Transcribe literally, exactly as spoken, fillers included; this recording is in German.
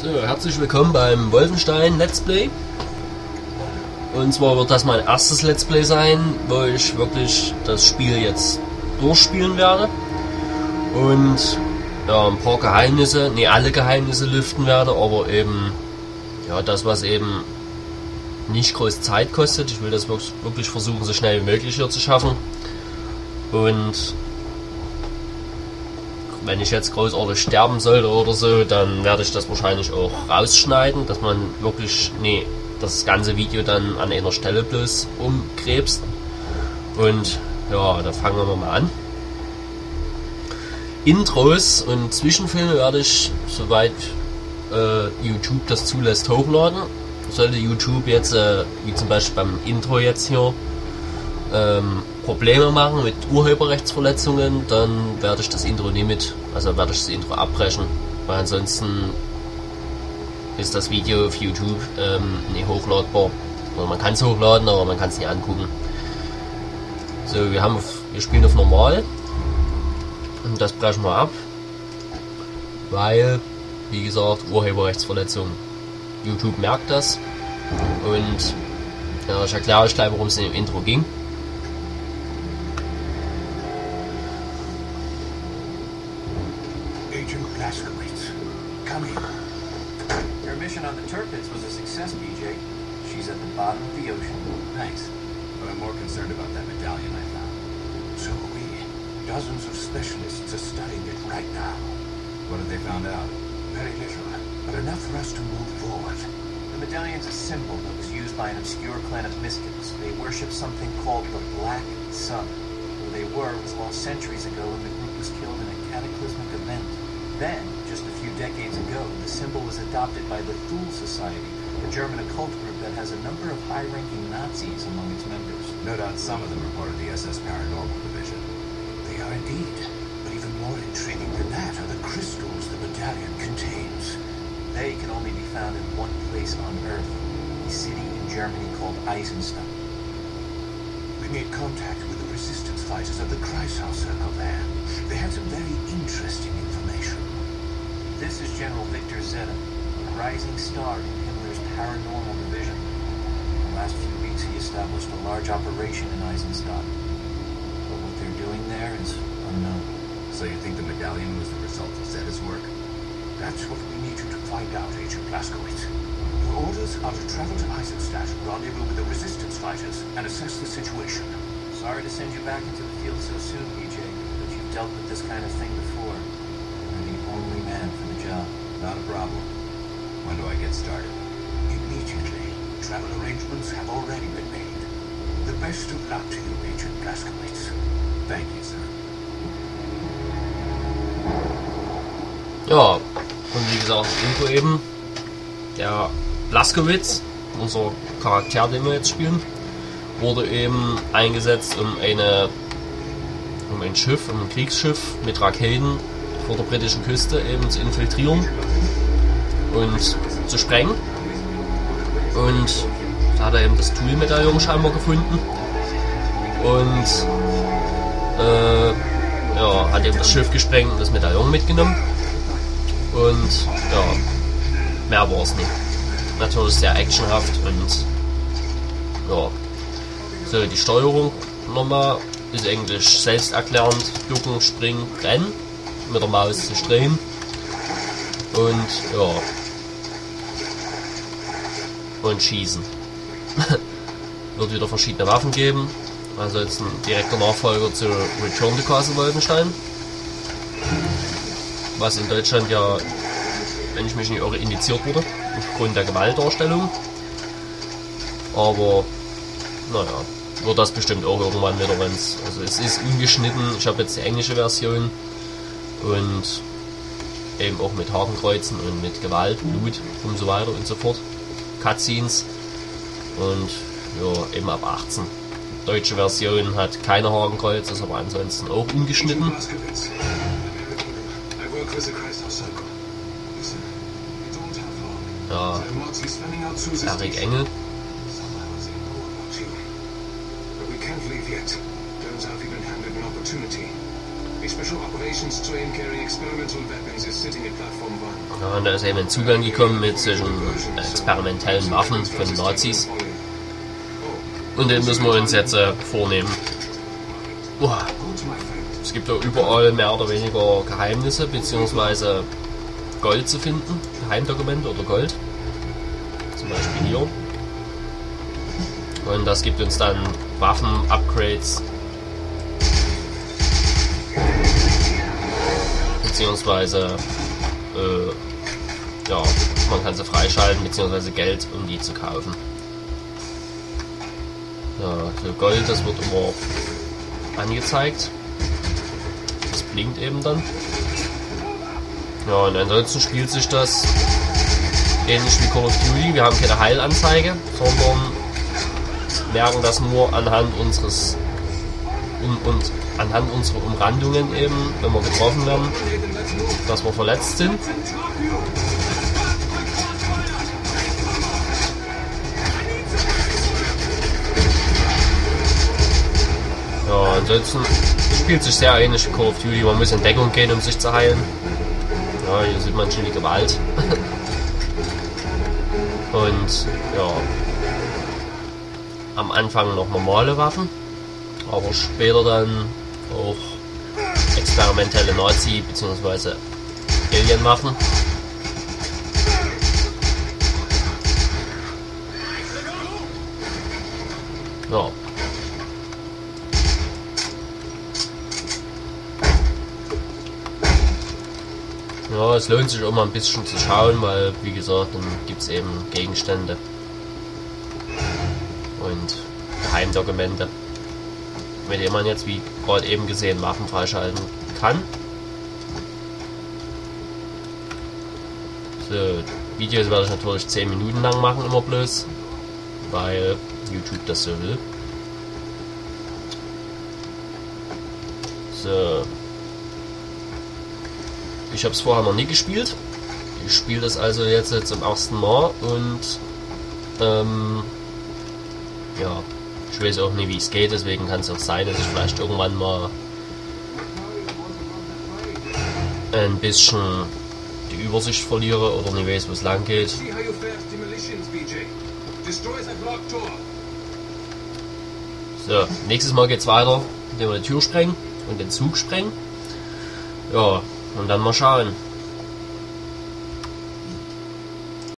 So, herzlich willkommen beim Wolfenstein Let's Play. Und zwar wird das mein erstes Let's Play sein, wo ich wirklich das Spiel jetzt durchspielen werde. Und ja, ein paar Geheimnisse, ne alle Geheimnisse lüften werde, aber eben ja das, was eben nicht groß Zeit kostet. Ich will das wirklich, wirklich versuchen, so schnell wie möglich hier zu schaffen. Und wenn ich jetzt großartig sterben sollte oder so, dann werde ich das wahrscheinlich auch rausschneiden, dass man wirklich, nee, das ganze Video dann an einer Stelle bloß umkrebst. Und ja, da fangen wir mal an. Intros und Zwischenfilme werde ich, soweit äh, YouTube das zulässt, hochladen. Sollte YouTube jetzt, äh, wie zum Beispiel beim Intro jetzt hier, ähm, Probleme machen mit Urheberrechtsverletzungen, dann werde ich das Intro nie mit, also werde ich das Intro abbrechen, weil ansonsten ist das Video auf YouTube ähm, nicht hochladbar. Also man kann es hochladen, aber man kann es nicht angucken. So, wir haben, auf, wir spielen auf normal und das brechen wir ab, weil, wie gesagt, Urheberrechtsverletzung. YouTube merkt das und ja, ich erkläre euch gleich, worum es in dem Intro ging. Agent Blazkowicz, come in. Your mission on the Tirpitz was a success, B J. She's at the bottom of the ocean. Thanks. But I'm more concerned about that medallion I found. So are we. Dozens of specialists are studying it right now. What have they found out? Very little, but enough for us to move forward. The medallion's a symbol that was used by an obscure clan of mystics. They worship something called the Black Sun. Who they were was lost centuries ago and the group was killed in a cataclysmic event. Then, just a few decades ago, the symbol was adopted by the Thule Society, a German occult group that has a number of high-ranking Nazis among its members. No doubt some of them are part of the S S Paranormal Division. They are indeed. But even more intriguing than that are the crystals the medallion contains. They can only be found in one place on Earth, a city in Germany called Eisenstadt. We made contact with the resistance fighters of the Kreisau Circle there. They had some very interesting information. This is General Victor Zeta, a rising star in Himmler's Paranormal Division. In the last few weeks he established a large operation in Eisenstadt. But what they're doing there is unknown. So you think the medallion was the result of Zeta's work? That's what we need you to find out, Agent Blazkowicz. Your orders are to travel to Eisenstadt, rendezvous with the resistance fighters, and assess the situation. Sorry to send you back into the field so soon, B J, but you've dealt with this kind of thing before. You're the only man for the job. Not a problem. When do I get started? Immediately. Travel arrangements have already been made. The best of luck to you, Agent Blazkowicz. Thank you, sir. Ja, und wie gesagt, Intro eben, der Blazkowicz, unser Charakter, den wir jetzt spielen, wurde eben eingesetzt, um eine um ein Schiff, um ein Kriegsschiff mit Raketen vor der britischen Küste eben zu infiltrieren und zu sprengen. Und da hat er eben das Thule-Medaillon scheinbar gefunden und äh, ja, hat eben das Schiff gesprengt und das Medaillon mitgenommen. Und ja, mehr war es nicht. Natürlich sehr actionhaft und ja. So, die Steuerung nochmal ist eigentlich selbsterklärend. Ducken, springen, rennen. Mit der Maus zu drehen. Und ja. Und schießen. Wird wieder verschiedene Waffen geben. Also jetzt ein direkter Nachfolger zu Return to Castle Wolfenstein. Was in Deutschland ja, wenn ich mich nicht irre, indiziert wurde, aufgrund der Gewaltdarstellung. Aber, naja, wird das bestimmt auch irgendwann wieder, wenn's, also es ist ungeschnitten, ich habe jetzt die englische Version und eben auch mit Hakenkreuzen und mit Gewalt, Blut und so weiter und so fort, Cutscenes und ja, eben ab achtzehn. Die deutsche Version hat keine Hakenkreuz, ist aber ansonsten auch ungeschnitten. Ja, Eric Engel. Ja, und da ist eben ein Zugang gekommen mit solchen experimentellen Waffen von Nazis. Und den müssen wir uns jetzt äh, vornehmen. Uah. Es gibt ja überall mehr oder weniger Geheimnisse bzw. Gold zu finden. Geheimdokumente oder Gold. Zum Beispiel hier. Und das gibt uns dann Waffen, Upgrades. Beziehungsweise äh, ja, man kann sie freischalten, beziehungsweise Geld, um die zu kaufen. Ja, für Gold, das wird immer angezeigt. Das blinkt eben dann. Ja, und ansonsten spielt sich das ähnlich wie Call of Duty. Wir haben keine Heilanzeige, sondern merken das nur anhand unseres und, und anhand unserer Umrandungen eben, wenn wir getroffen werden, dass wir verletzt sind. Ja, ansonsten spielt sich sehr ähnlich wie Call of Duty. Man muss in Deckung gehen, um sich zu heilen. Ja, hier sieht man schon die Gewalt. Und ja, am Anfang noch normale Waffen, aber später dann auch experimentelle Nazi- bzw. Alien-Waffen. Ja. Ja, es lohnt sich auch mal ein bisschen zu schauen, weil, wie gesagt, dann gibt es eben Gegenstände und Geheimdokumente, mit denen man jetzt, wie gerade eben gesehen, Waffen freischalten kann. So, Videos werde ich natürlich zehn Minuten lang machen, immer bloß, weil YouTube das so will. So. Ich habe es vorher noch nie gespielt. Ich spiele das also jetzt zum ersten Mal und ähm, ja, ich weiß auch nicht, wie es geht, deswegen kann es auch sein, dass ich vielleicht irgendwann mal ein bisschen die Übersicht verliere oder nicht weiß, wo es lang geht. So, nächstes Mal geht's weiter, indem wir die Tür sprengen und den Zug sprengen. Ja, und dann mal schauen.